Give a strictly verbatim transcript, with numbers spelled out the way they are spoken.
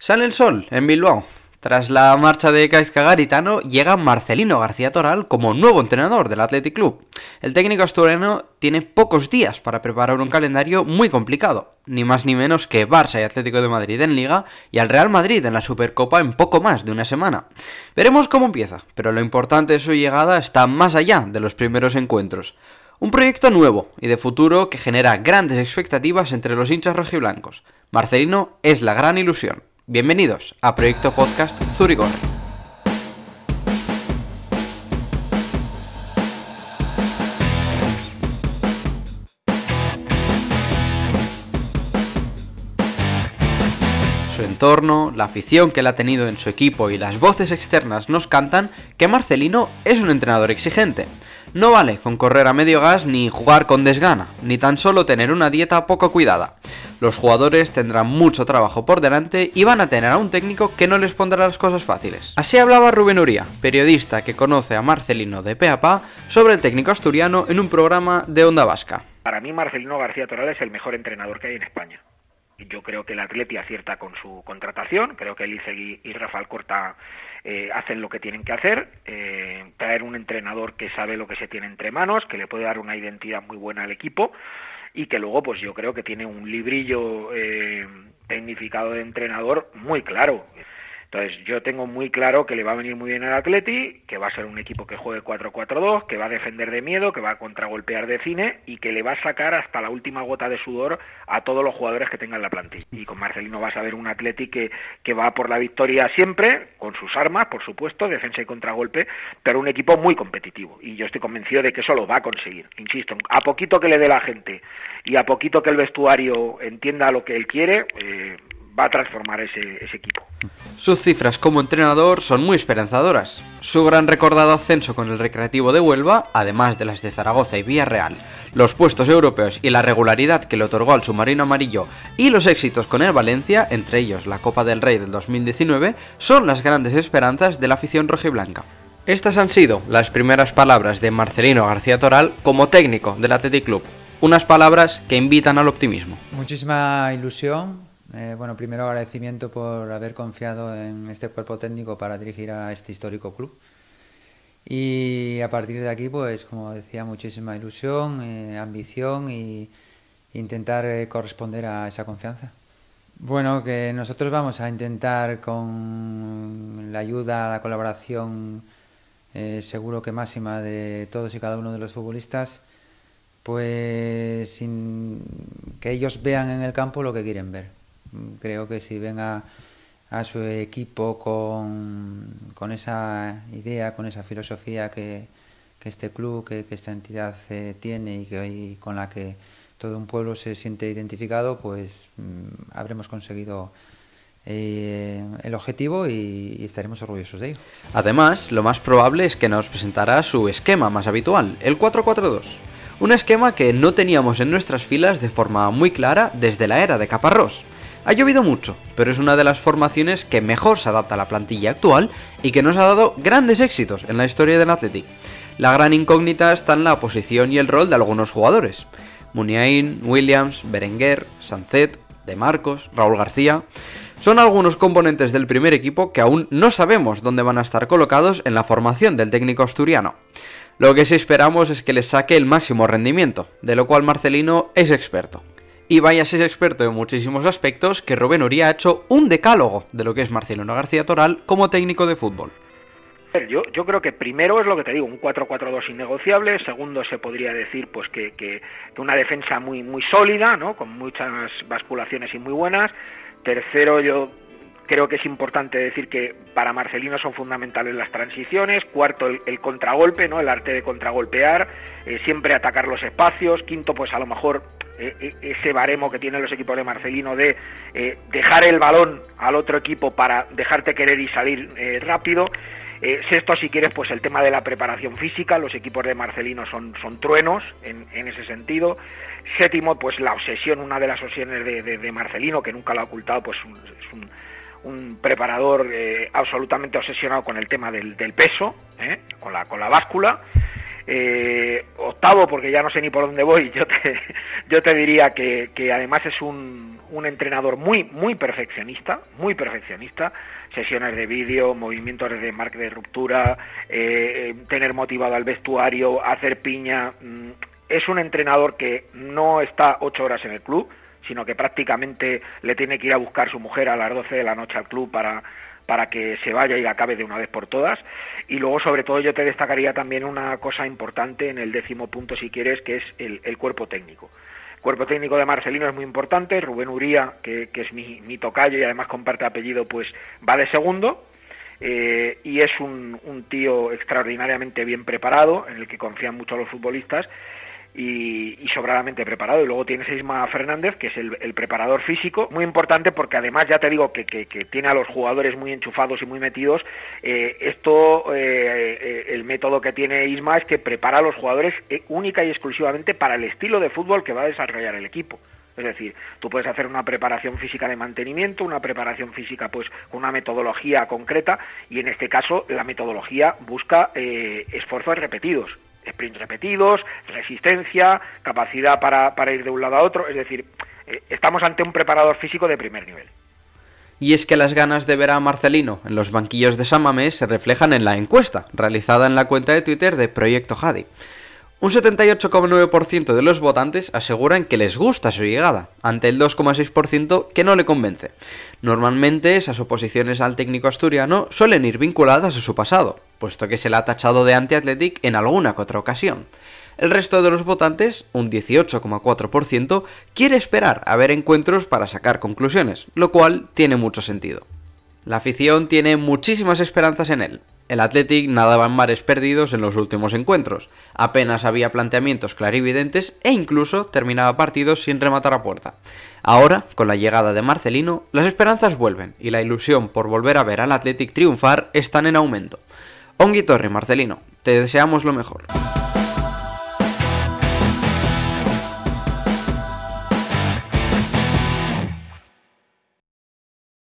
Sale el sol en Bilbao. Tras la marcha de Gaizka Garitano, llega Marcelino García Toral como nuevo entrenador del Athletic Club. El técnico asturiano tiene pocos días para preparar un calendario muy complicado, ni más ni menos que Barça y Atlético de Madrid en Liga y al Real Madrid en la Supercopa en poco más de una semana. Veremos cómo empieza, pero lo importante de su llegada está más allá de los primeros encuentros. Un proyecto nuevo y de futuro que genera grandes expectativas entre los hinchas rojiblancos. Marcelino es la gran ilusión. Bienvenidos a Proyecto Podcast Zurigorri. Su entorno, la afición que él ha tenido en su equipo y las voces externas nos cantan que Marcelino es un entrenador exigente. No vale con correr a medio gas ni jugar con desgana, ni tan solo tener una dieta poco cuidada. Los jugadores tendrán mucho trabajo por delante y van a tener a un técnico que no les pondrá las cosas fáciles. Así hablaba Rubén Uría, periodista que conoce a Marcelino de pe a pa, sobre el técnico asturiano en un programa de Onda Vasca. Para mí Marcelino García Toral es el mejor entrenador que hay en España. Yo creo que el Atleti acierta con su contratación, creo que Elizegui y Rafa Alcorta eh, hacen lo que tienen que hacer, eh, traer un entrenador que sabe lo que se tiene entre manos, que le puede dar una identidad muy buena al equipo y que luego pues yo creo que tiene un librillo eh, tecnificado de entrenador muy claro. Entonces yo tengo muy claro que le va a venir muy bien al Atleti, que va a ser un equipo que juegue cuatro cuatro dos, que va a defender de miedo, que va a contragolpear de cine y que le va a sacar hasta la última gota de sudor a todos los jugadores que tengan la plantilla. Y con Marcelino vas a ver un Atleti que, que va por la victoria siempre, con sus armas, por supuesto, defensa y contragolpe, pero un equipo muy competitivo. Y yo estoy convencido de que eso lo va a conseguir. Insisto, a poquito que le dé la gente y a poquito que el vestuario entienda lo que él quiere, eh, va a transformar ese, ese equipo. Sus cifras como entrenador son muy esperanzadoras. Su gran recordado ascenso con el Recreativo de Huelva, además de las de Zaragoza y Villarreal, los puestos europeos y la regularidad que le otorgó al submarino amarillo y los éxitos con el Valencia, entre ellos la Copa del Rey del dos mil diecinueve, son las grandes esperanzas de la afición rojiblanca. Estas han sido las primeras palabras de Marcelino García Toral como técnico del Athletic Club. Unas palabras que invitan al optimismo. Muchísima ilusión. Eh, bueno, primero agradecimiento por haber confiado en este cuerpo técnico para dirigir a este histórico club. Y a partir de aquí, pues como decía, muchísima ilusión, eh, ambición y intentar eh, corresponder a esa confianza. Bueno, que nosotros vamos a intentar con la ayuda, la colaboración eh, seguro que máxima de todos y cada uno de los futbolistas, pues sin que ellos vean en el campo lo que quieren ver. Creo que si ven a, a su equipo con, con esa idea, con esa filosofía que, que este club, que, que esta entidad eh, tiene y, que, y con la que todo un pueblo se siente identificado, pues mmm, habremos conseguido eh, el objetivo y, y estaremos orgullosos de ello. Además, lo más probable es que nos presentará su esquema más habitual, el cuatro cuatro dos. Un esquema que no teníamos en nuestras filas de forma muy clara desde la era de Caparrós. Ha llovido mucho, pero es una de las formaciones que mejor se adapta a la plantilla actual y que nos ha dado grandes éxitos en la historia del Athletic. La gran incógnita está en la posición y el rol de algunos jugadores. Muniain, Williams, Berenguer, Sancet, De Marcos, Raúl García... Son algunos componentes del primer equipo que aún no sabemos dónde van a estar colocados en la formación del técnico asturiano. Lo que sí esperamos es que les saque el máximo rendimiento, de lo cual Marcelino es experto. Y vaya si es experto en muchísimos aspectos que Rubén Uría ha hecho un decálogo de lo que es Marcelino García Toral como técnico de fútbol. Yo, yo creo que primero es lo que te digo, un cuatro cuatro dos innegociable. Segundo, se podría decir pues que, que, que una defensa muy muy sólida, ¿no? Con muchas basculaciones y muy buenas. Tercero, yo creo que es importante decir que para Marcelino son fundamentales las transiciones. Cuarto, el, el contragolpe, ¿no? El arte de contragolpear, eh, siempre atacar los espacios. Quinto, pues a lo mejor eh, ese baremo que tienen los equipos de Marcelino de eh, dejar el balón al otro equipo para dejarte querer y salir eh, rápido. Eh, sexto, si quieres, pues el tema de la preparación física. Los equipos de Marcelino son, son truenos en, en ese sentido. Séptimo, pues la obsesión, una de las obsesiones de, de, de Marcelino, que nunca lo ha ocultado, pues un, es un, un preparador eh, absolutamente obsesionado con el tema del, del peso, ¿eh? con la con la báscula. Eh, octavo, porque ya no sé ni por dónde voy, yo te, yo te diría que, que además es un, un entrenador muy muy perfeccionista, muy perfeccionista, sesiones de vídeo, movimientos de marca de ruptura, eh, tener motivado al vestuario, hacer piña. Es un entrenador que no está ocho horas en el club, sino que prácticamente le tiene que ir a buscar su mujer a las doce de la noche al club para para que se vaya y acabe de una vez por todas. Y luego, sobre todo, yo te destacaría también una cosa importante en el décimo punto, si quieres, que es el, el cuerpo técnico. El cuerpo técnico de Marcelino es muy importante. Rubén Uría, que, que es mi, mi tocayo y además comparte apellido, pues va de segundo. Eh, y es un, un tío extraordinariamente bien preparado, en el que confían mucho los futbolistas, y, y sobradamente preparado. Y luego tienes a Isma Fernández, que es el, el preparador físico, muy importante porque además ya te digo que, que, que tiene a los jugadores muy enchufados y muy metidos. Eh, esto, eh, eh, el método que tiene Isma es que prepara a los jugadores eh, única y exclusivamente para el estilo de fútbol que va a desarrollar el equipo. Es decir, tú puedes hacer una preparación física de mantenimiento, una preparación física pues con una metodología concreta, y en este caso la metodología busca eh, esfuerzos repetidos, sprints repetidos, resistencia, capacidad para, para ir de un lado a otro. Es decir, eh, estamos ante un preparador físico de primer nivel. Y es que las ganas de ver a Marcelino en los banquillos de San Mamés se reflejan en la encuesta realizada en la cuenta de Twitter de Proyecto Jadi. Un setenta y ocho coma nueve por ciento de los votantes aseguran que les gusta su llegada, ante el dos coma seis por ciento que no le convence. Normalmente esas oposiciones al técnico asturiano suelen ir vinculadas a su pasado, puesto que se le ha tachado de anti-Athletic en alguna que otra ocasión. El resto de los votantes, un dieciocho coma cuatro por ciento, quiere esperar a ver encuentros para sacar conclusiones, lo cual tiene mucho sentido. La afición tiene muchísimas esperanzas en él. El Athletic nadaba en mares perdidos en los últimos encuentros, apenas había planteamientos clarividentes e incluso terminaba partidos sin rematar a puerta. Ahora, con la llegada de Marcelino, las esperanzas vuelven y la ilusión por volver a ver al Athletic triunfar están en aumento. Ongi Torre, Marcelino, te deseamos lo mejor.